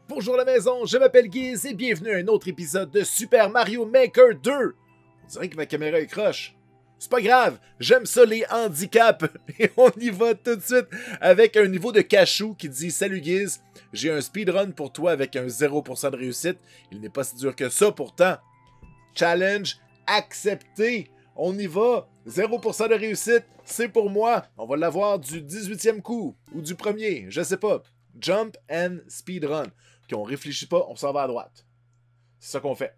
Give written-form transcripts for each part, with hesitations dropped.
Bonjour la maison, je m'appelle Guiz et bienvenue à un autre épisode de Super Mario Maker 2. On dirait que ma caméra est croche. C'est pas grave, j'aime ça les handicaps. Et on y va tout de suite avec un niveau de cachou qui dit « Salut Guiz, j'ai un speedrun pour toi avec un 0% de réussite. Il n'est pas si dur que ça pourtant. Challenge accepté. On y va. 0% de réussite, c'est pour moi. On va l'avoir du 18e coup ou du premier, je sais pas. Jump and speedrun. OK, on réfléchit pas, on s'en va à droite. C'est ça qu'on fait.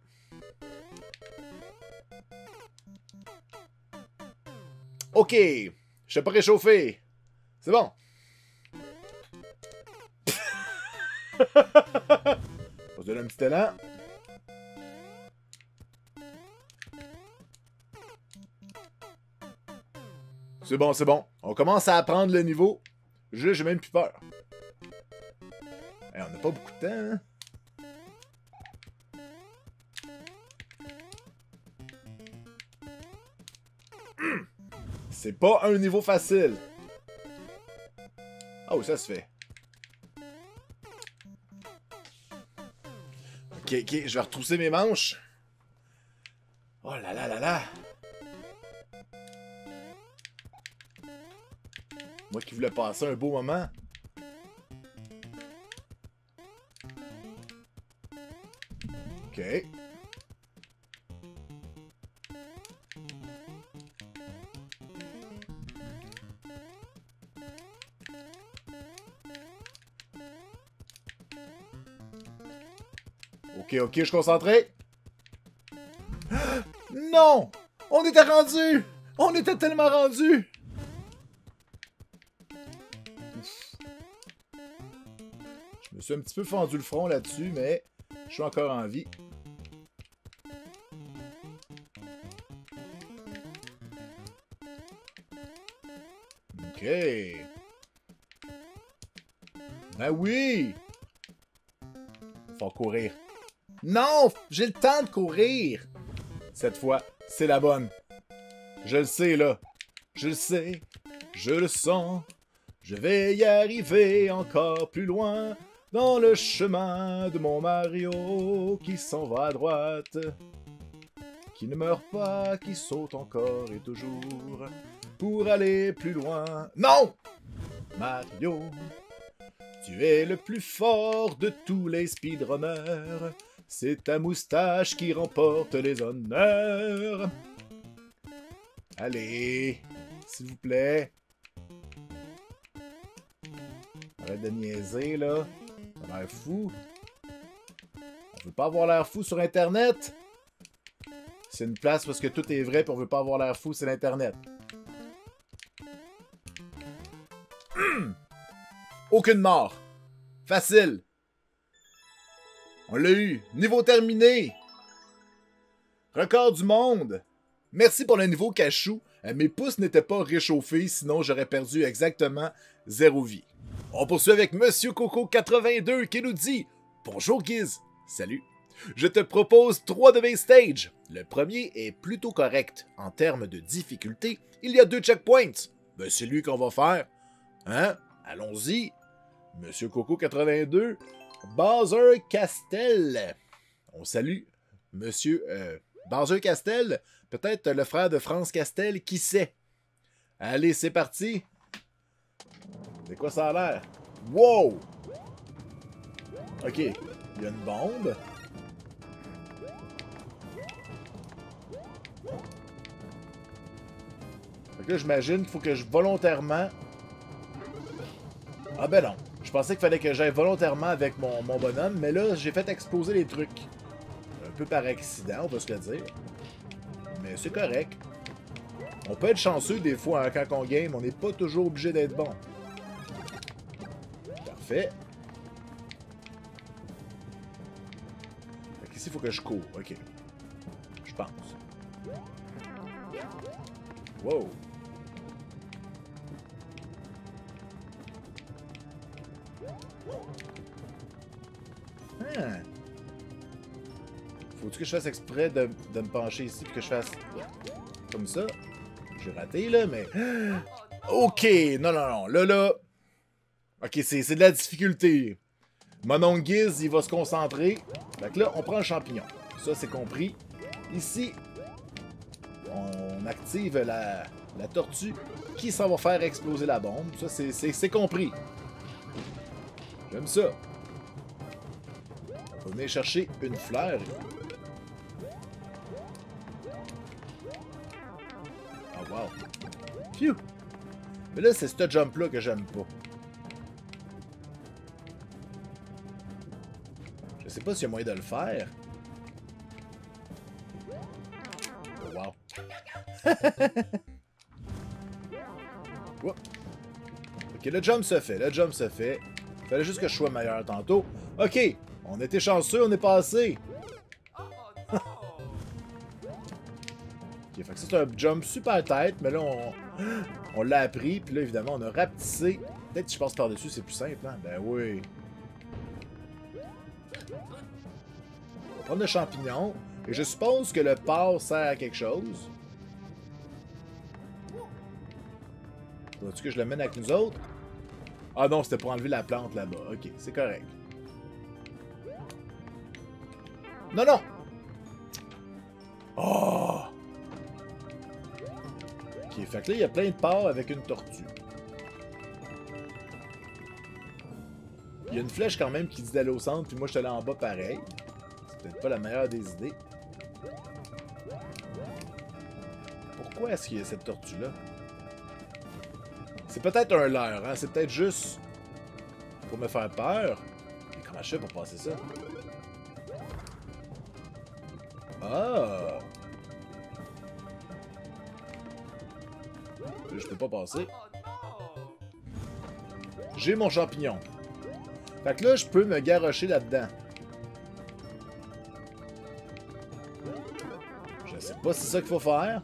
OK, je suis pas réchauffé. C'est bon. On se donne un petit élan. C'est bon, c'est bon. On commence à apprendre le niveau. J'ai même plus peur. Hey, on n'a pas beaucoup de temps, hein? C'est pas un niveau facile. Oh, ça se fait. Ok, ok, je vais retrousser mes manches. Oh là là là là. Moi qui voulais passer un beau moment. Ok. Ok, ok, je suis concentré. Non! On était rendu! On était tellement rendu! Je me suis un petit peu fendu le front là-dessus, mais je suis encore en vie. Ok. Ben oui! Faut courir. Non! J'ai le temps de courir! Cette fois, c'est la bonne. Je le sais, là. Je le sais. Je le sens. Je vais y arriver encore plus loin dans le chemin de mon Mario qui s'en va à droite. Qui ne meurt pas, qui saute encore et toujours pour aller plus loin. Non! Mario, tu es le plus fort de tous les speedrunners. C'est ta moustache qui remporte les honneurs. Allez, s'il vous plaît. Arrête de niaiser, là. Ça a l'air fou. On veut pas avoir l'air fou sur Internet. C'est une place parce que tout est vrai et on veut pas avoir l'air fou, c'est l'Internet. Aucune mort. Facile. On l'a eu. Niveau terminé. Record du monde. Merci pour le niveau cachou. Mes pouces n'étaient pas réchauffés, sinon j'aurais perdu exactement 0 vie. On poursuit avec Monsieur Coco 82 qui nous dit « Bonjour Guiz. Salut. Je te propose 3 de mes stages. Le premier est plutôt correct. En termes de difficulté, il y a 2 checkpoints. Ben c'est lui qu'on va faire. Hein? Allons-y. Monsieur Coco 82, Bowser Castel. On salue Monsieur Bowser Castel, peut-être le frère de France Castel, qui sait. Allez, c'est parti. C'est quoi ça a l'air? Wow! Ok, il y a une bombe. Fait que là, j'imagine qu'il faut que je volontairement... Ah ben non. Je pensais qu'il fallait que j'aille volontairement avec mon bonhomme, mais là, j'ai fait exploser les trucs. Un peu par accident, on va se le dire. Mais c'est correct. On peut être chanceux des fois hein, quand on game, on n'est pas toujours obligé d'être bon. Parfait. Fait qu'ici, il faut que je cours. Ok. Je pense. Wow. Ah. Faut-tu que je fasse exprès de me pencher ici puis que je fasse comme ça? J'ai raté là, mais... Ok, non, non, non. Là, là... Ok, c'est de la difficulté. Mon oncle Giz, il va se concentrer. Fait que là, on prend le champignon. Ça, c'est compris. Ici, on active la tortue qui s'en va faire exploser la bombe. Ça, c'est compris. J'aime ça. On va venir chercher une fleur. Oh, wow. Phew! Mais là, c'est ce jump-là que j'aime pas. Je sais pas s'il y a moyen de le faire. Oh, wow. Ok, le jump se fait. Le jump se fait. Fallait juste que je sois meilleur tantôt. Ok, on était chanceux, on est passé. Ok, fait que ça c'est un jump super tête, mais là on l'a appris, puis là évidemment on a rapetissé. Peut-être que je passe par-dessus, c'est plus simple, hein? Ben oui. On va prendre le champignon, et je suppose que le porc sert à quelque chose. Faudrait-tu que je le mène avec nous autres? Ah non, c'était pour enlever la plante là-bas. Ok, c'est correct. Non, non! Oh! Ok, fait que là, il y a plein de porcs avec une tortue. Il y a une flèche quand même qui dit d'aller au centre, puis moi je suis allé en bas pareil. C'est peut-être pas la meilleure des idées. Pourquoi est-ce qu'il y a cette tortue-là? C'est peut-être un leurre, hein? C'est peut-être juste pour me faire peur. Mais comment je fais pour passer ça? Ah! Là, je peux pas passer. J'ai mon champignon. Fait que là, je peux me garrocher là-dedans. Je sais pas si c'est ça qu'il faut faire.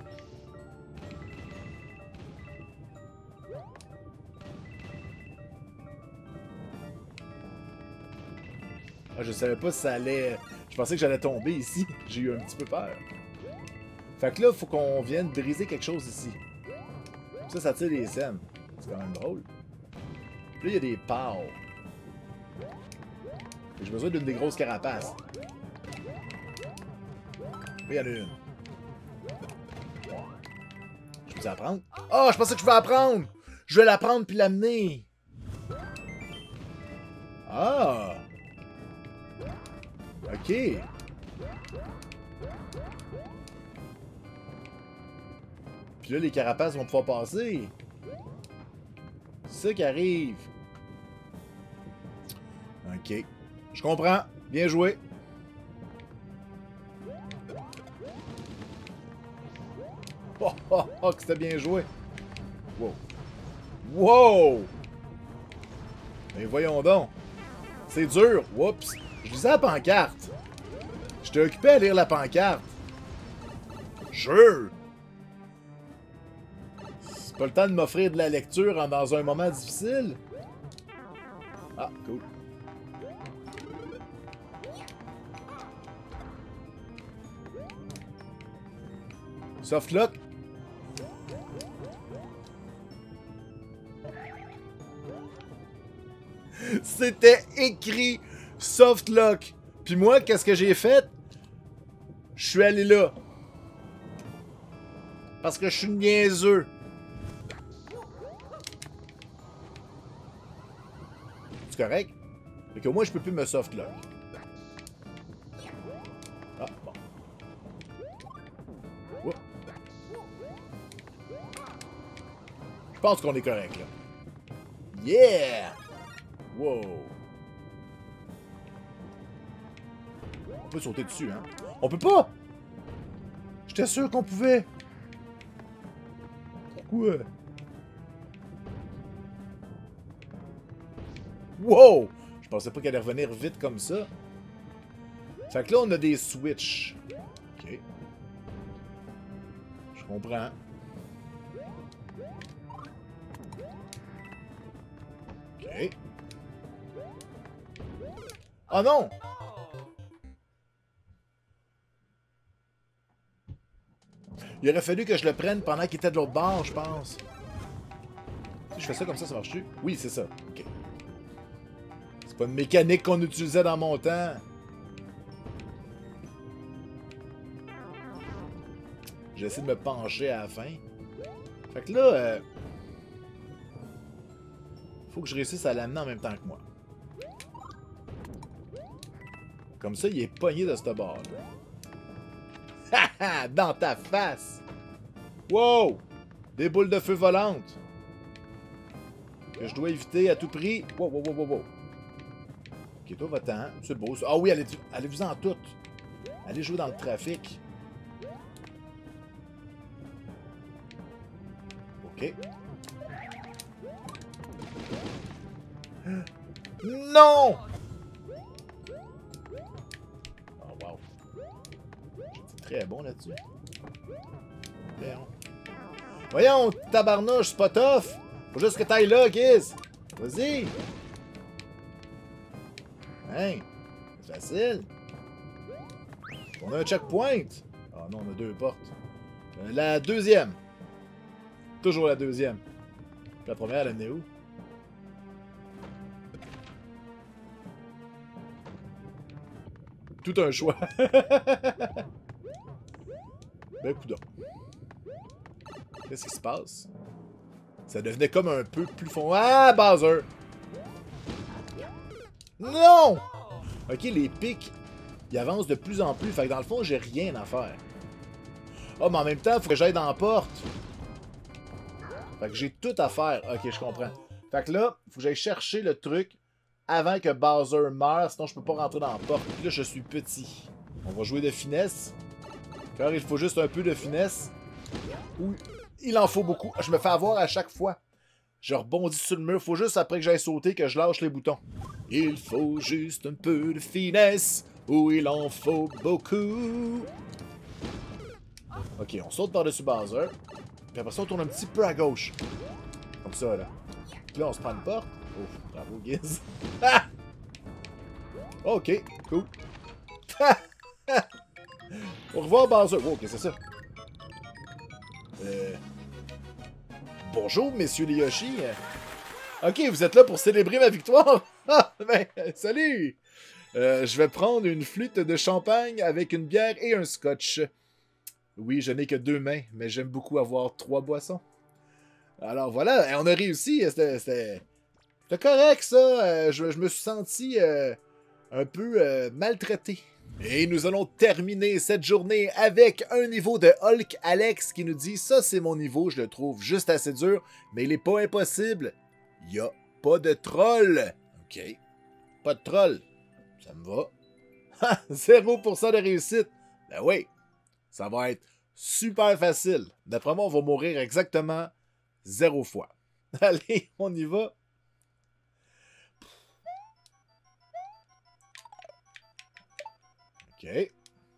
Ah, je savais pas si ça allait... Je pensais que j'allais tomber ici. J'ai eu un petit peu peur. Fait que là, il faut qu'on vienne briser quelque chose ici. Ça tire les scènes. C'est quand même drôle. Puis là, il y a des pâles. J'ai besoin d'une des grosses carapaces. Là, il y en a une. Je peux la prendre? Oh, je pensais que je pouvais la prendre! Je vais la prendre puis l'amener. Ah! Ok. Puis là, les carapaces vont pouvoir passer. C'est ça qui arrive. Ok. Je comprends. Bien joué. Oh, oh, oh, que c'était bien joué. Wow. Wow! Mais voyons donc. C'est dur. Oups. Je lisais la pancarte. J'étais occupé à lire la pancarte. Sure. C'est pas le temps de m'offrir de la lecture dans un moment difficile. Ah, cool. Softlock. C'était écrit Softlock. Puis moi, qu'est-ce que j'ai fait? Je suis allé là. Parce que je suis niaiseux. C'est correct? Fait qu'au moins, je peux plus me softlock. Ah, bon. Oups. Je pense qu'on est correct, là. Yeah! Wow! On peut sauter dessus, hein? On peut pas! J'étais sûr qu'on pouvait! Pourquoi? Wow! Je pensais pas qu'elle allait revenir vite comme ça. Fait que là, on a des switches. Ok. Je comprends. Ok. Oh non! Il aurait fallu que je le prenne pendant qu'il était de l'autre bord, je pense. Si je fais ça comme ça marche-tu? Oui, c'est ça. Ok. C'est pas une mécanique qu'on utilisait dans mon temps. J'essaie de me pencher à la fin. Fait que là, faut que je réussisse à l'amener en même temps que moi. Comme ça, il est pogné de ce bord-là. Haha! Dans ta face! Wow! Des boules de feu volantes! Que je dois éviter à tout prix. Wow, wow, wow, wow, wow. Ok, toi, va-t'en. C'est beau, ça. Ah oui, allez-vous-en toutes. Allez jouer dans le trafic. Ok. Non! Oh, wow. C'est très bon là-dessus. Voyons, tabarnouche, c'est pas tough. Faut juste que t'ailles là, Giz. Vas-y. Hein, c'est facile. On a un checkpoint. Ah non, on a deux portes. La deuxième. Toujours la deuxième. La première, elle est où? Tout un choix. Ben, coudonc. Qu'est-ce qui se passe? Ça devenait comme un peu plus fond. Ah, Bowser! Non! Ok, les pics, ils avancent de plus en plus. Fait que dans le fond, j'ai rien à faire. Oh, mais en même temps, il faut que j'aille dans la porte. Fait que j'ai tout à faire. Ok, je comprends. Fait que là, il faut que j'aille chercher le truc avant que Bowser meure. Sinon, je peux pas rentrer dans la porte. Puis là, je suis petit. On va jouer de finesse. Car il faut juste un peu de finesse. Oui, il en faut beaucoup. Je me fais avoir à chaque fois. Je rebondis sur le mur. Faut juste, après que j'aille sauter, que je lâche les boutons. Il faut juste un peu de finesse. Ou il en faut beaucoup. Ok, on saute par-dessus Bowser. Puis après ça, on tourne un petit peu à gauche. Comme ça, là. Puis là, on se prend une porte. Oh, bravo, Giz. Ah! Ok, cool. Au revoir, Bowser. Oh, qu'est-ce que c'est ça? Bonjour, messieurs les Yoshi. Ok, vous êtes là pour célébrer ma victoire? Ah, ben, salut! Je vais prendre une flûte de champagne avec une bière et un scotch. Oui, je n'ai que 2 mains, mais j'aime beaucoup avoir 3 boissons. Alors voilà, on a réussi. C'était correct, ça. Je me suis senti un peu maltraité. Et nous allons terminer cette journée avec un niveau de Hulk Alex qui nous dit « Ça, c'est mon niveau, je le trouve juste assez dur, mais il est pas impossible. Il n'y a pas de troll. » Ok. Pas de troll. Ça me va. 0% de réussite. Ben oui. Ça va être super facile. D'après moi, on va mourir exactement 0 fois. Allez, on y va. Ok.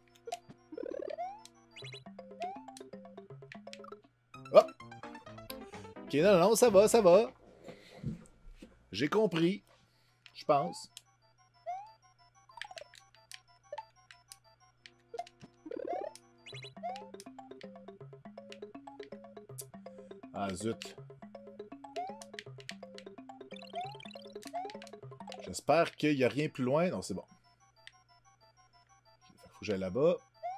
Oh! Ok, non, ça va, ça va. J'ai compris. Je pense. Ah, zut. J'espère qu'il n'y a rien plus loin. Non, c'est bon. Faut que j'aille là-bas.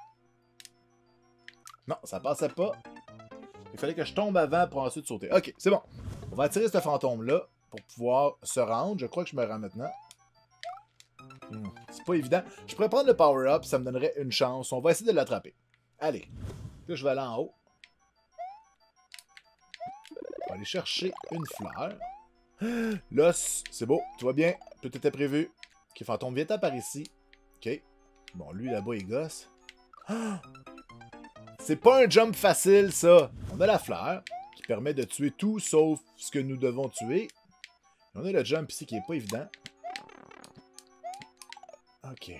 Non, ça passait pas. Il fallait que je tombe avant pour ensuite sauter. Ok, c'est bon. On va attirer ce fantôme-là pour pouvoir se rendre. Je crois que je me rends maintenant. C'est pas évident. Je pourrais prendre le power-up, ça me donnerait une chance. On va essayer de l'attraper. Allez. Là, je vais aller en haut. On va aller chercher une fleur. L'os, c'est beau. Tout va bien. Tout était prévu. Ok, fantôme, viens-t'en par ici. Ok. Bon, lui, là-bas, il gosse. C'est pas un jump facile, ça. On a la fleur, qui permet de tuer tout sauf ce que nous devons tuer. Et on a le jump ici, qui est pas évident. Ok.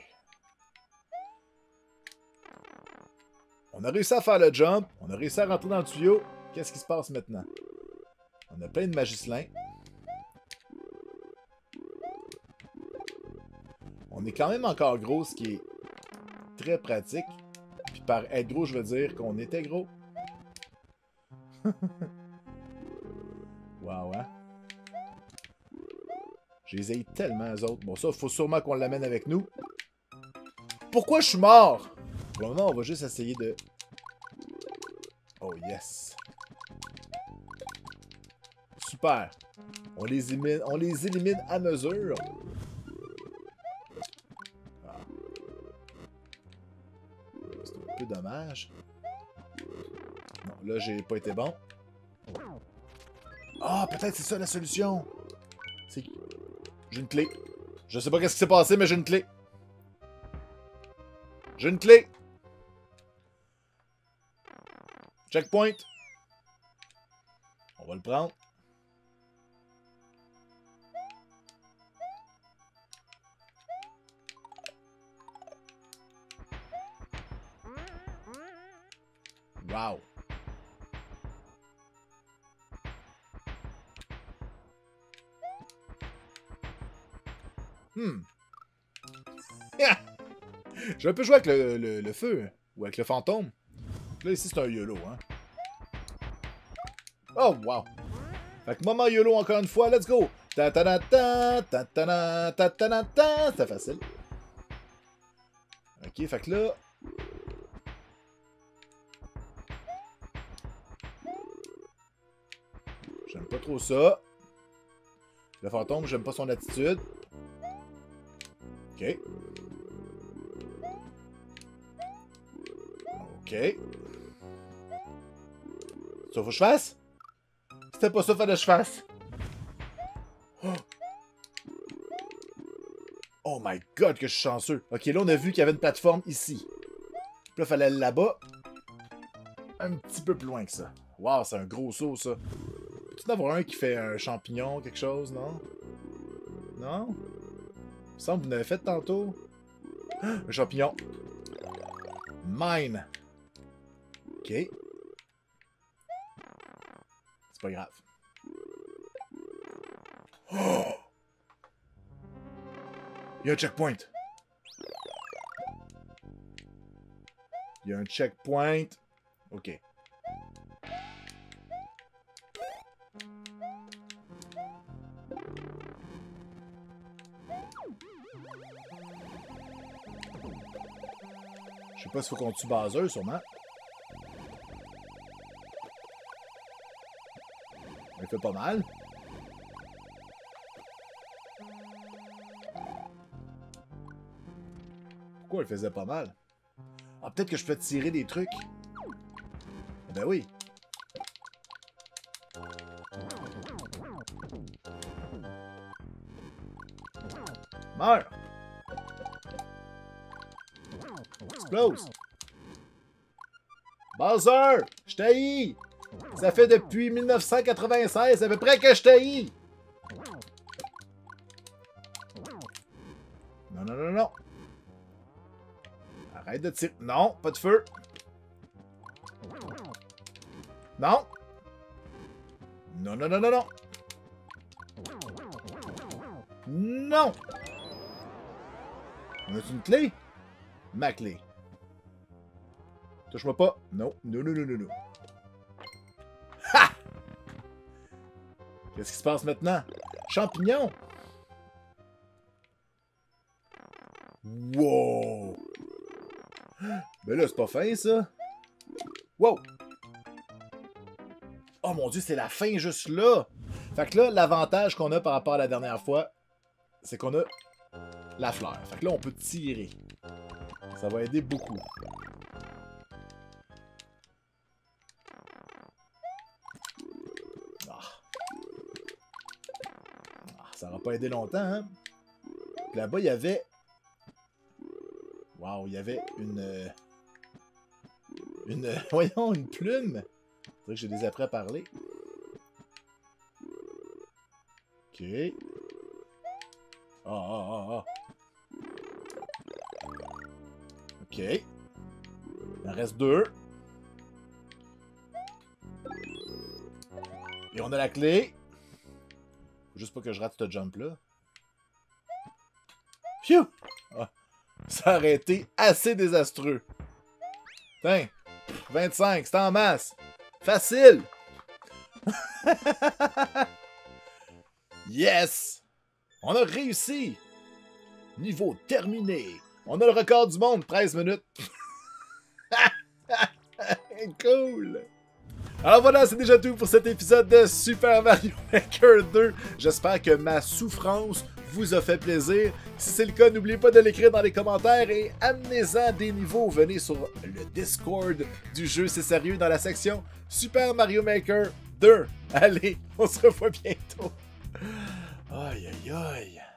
On a réussi à faire le jump. On a réussi à rentrer dans le tuyau. Qu'est-ce qui se passe maintenant? On a plein de magicelins. On est quand même encore gros, ce qui est très pratique. Puis par être gros, je veux dire qu'on était gros. Wow, hein? Je les haïs tellement, eux autres. Bon, ça, il faut sûrement qu'on l'amène avec nous. Pourquoi je suis mort? Pour le moment, on va juste essayer de... Oh, yes. Super. On les élimine à mesure. Ah. C'est un peu dommage. Non, là, j'ai pas été bon. Ah, peut-être c'est ça la solution. C'est... J'ai une clé. Je sais pas qu'est-ce qui s'est passé, mais j'ai une clé. J'ai une clé. Checkpoint. On va le prendre. Wow. J'ai un peu joué avec le feu. Ou avec le fantôme. Là, ici, c'est un YOLO, hein. Oh, wow. Fait que moment YOLO encore une fois, let's go. Ta-ta-da-ta, ta-ta-da, ta-ta-da-ta. C'était facile. Ok, fait que là... J'aime pas trop ça. Le fantôme, j'aime pas son attitude. Ok. Ok. Ça faut que je fasse? C'était pas ça qu'il fallait que je fasse. Oh my god, que je suis chanceux. Ok, là, on a vu qu'il y avait une plateforme ici. Puis là, il fallait aller là-bas. Un petit peu plus loin que ça. Wow, c'est un gros saut, ça. Peut-il y en avoir un qui fait un champignon, quelque chose, non? Non? Il me semble que vous en avez fait tantôt. Un champignon. Mine. Ok. C'est pas grave. Oh! Il y a un checkpoint. Il y a un checkpoint. Ok. Je sais pas s'il faut qu'on tue Bowser, sûrement. Il fait pas mal. Pourquoi il faisait pas mal? Ah, peut-être que je peux tirer des trucs. Ben oui. Meurs! Explose! Bowser! Je t'haïs! Ça fait depuis 1996 à peu près que je t'haïs! Non, non, non, non! Arrête de tirer. Non, pas de feu. Non. Non, non, non, non, non. Non. On a une clé? Ma clé. Touche-moi pas. Non. Non, non, non, non, non. Ha! Qu'est-ce qui se passe maintenant? Champignon. Wow. Ben là, c'est pas fin, ça. Wow. Oh mon Dieu, c'est la fin juste là. Fait que là, l'avantage qu'on a par rapport à la dernière fois, c'est qu'on a la fleur. Fait que là, on peut tirer. Ça va aider beaucoup. Ça va pas aider longtemps, hein. Là-bas, il y avait... Wow, il y avait une... Voyons, une plume. C'est vrai que j'ai des après à parler. Ok. Ah, ah, ah, ah. Ok. Il en reste 2. Et on a la clé. Faut juste pas que je rate ce jump-là. Phew! Ah, ça aurait été assez désastreux. Tiens, 25, c'est en masse. Facile! Yes! On a réussi! Niveau terminé! On a le record du monde, 13 minutes. Cool! Alors voilà, c'est déjà tout pour cet épisode de Super Mario Maker 2. J'espère que ma souffrance vous a fait plaisir. Si c'est le cas, n'oubliez pas de l'écrire dans les commentaires et amenez-en des niveaux. Venez sur le Discord du jeu, c'est sérieux, dans la section Super Mario Maker 2. Allez, on se revoit bientôt. Aïe aïe aïe.